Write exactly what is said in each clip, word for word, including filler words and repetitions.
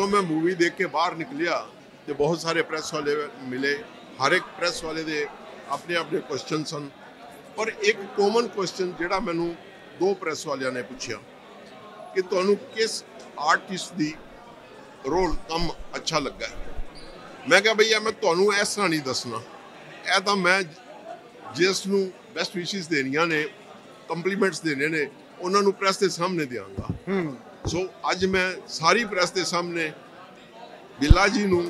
ਜਦੋਂ मैं मूवी देख के बाहर निकलिया तो बहुत सारे प्रेस वाले मिले, हर एक प्रेस वाले दे अपने अपने क्वेश्चन सन, पर एक कॉमन क्वेश्चन जिहड़ा मैनू दो प्रेस वालियां ने पूछा कि तुहानू किस आर्टिस्ट दी रोल कम अच्छा लगा है। मैं कहा भैया मैं तुहानू इस तरह नहीं दसना, यह तो मैं जिसनू बेस्ट विशिज देनियां ने, कंप्लीमेंट्स देने ने, उन्होंने प्रेस के सामने देंगा। सो so, अज मैं सारी प्रेस के सामने बिल्ला जी नू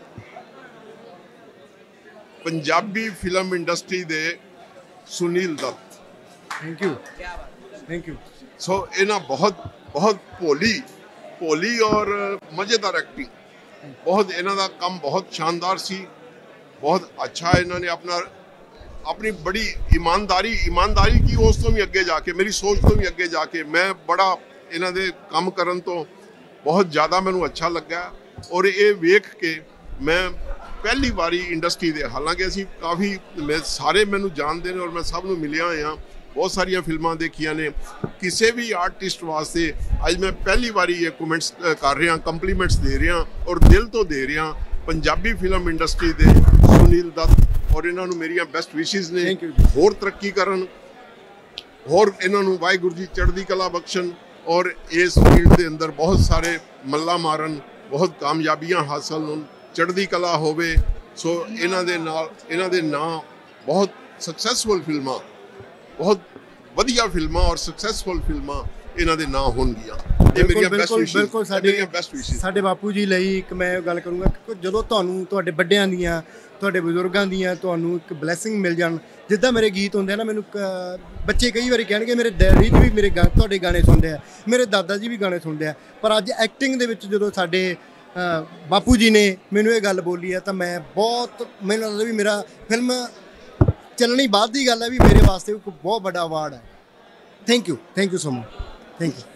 पंजाबी फिल्म इंडस्ट्री दे Sunil Dutt, thank you thank you so इन्हां बहुत बहुत भोली भोली और मज़ेदार एक्टिंग, बहुत इन्हां दा काम बहुत शानदार सी, बहुत अच्छा इन्होंने अपना अपनी बड़ी ईमानदारी ईमानदारी की उस तो भी अगे जाके, मेरी सोच तो भी अगे जाके मैं बड़ा इन्हां दे काम करन तो बहुत ज़्यादा मैनू अच्छा लगा। और ये वेख के मैं पहली बारी इंडस्ट्री दे, हालांकि असी काफ़ी मैं सारे मैनू जानते हैं और मैं सब नू मिलिया हाँ, बहुत सारिया फिल्मां देखिया ने, किसी भी आर्टिस्ट वास्ते अज मैं पहली बारी ये कमेंट्स कर रहा, कंप्लीमेंट्स दे रहा और दिल तो दे रहा पंजाबी फिल्म इंडस्ट्री दे सुनील दत्त, और इन्होंने मेरिया बेस्ट विशिज ने होर तरक्की करन, होर इन्होंने वाहिगुरू जी चढ़दी कला बख्शन और इस फील्ड के अंदर बहुत सारे मल्ला मारन, बहुत कामयाबियां हासिल होन, चढ़दी कला होवे। सो इन्हां दे नाल इन्हां दे नां बहुत सक्सैसफुल फिल्मां, बहुत वधिया फिल्मां और सक्सैसफुल फिल्मां इन्हां दे नां होणगियां। बिल्कुल बिल्कुल बिल्कुल साडे बापू जी लई एक मैं गल करूँगा कि जदों तुहानूं तुहाडे बड्डियां दियां तुहाडे बजुर्गां दियां तुहानूं एक ब्लैसिंग मिल जाण, जिद्दां मेरे गीत होंदे ना, मैनूं बच्चे कई बारी कहणगे मेरे डैडी जी भी मेरे गा तुहाडे गाने सुनदे आ, मेरे दादा जी भी गाने सुनदे आ, पर अज एक्टिंग दे विच जदों साडे बापू जी ने मैनूं ये गल बोली है तो मैं बहुत, मैनूं लगदा भी मेरा फिल्म चलनी बाद की गल है भी मेरे वास्ते कोई बहुत बड़ा अवार्ड है। Thank you thank you so much, thank you.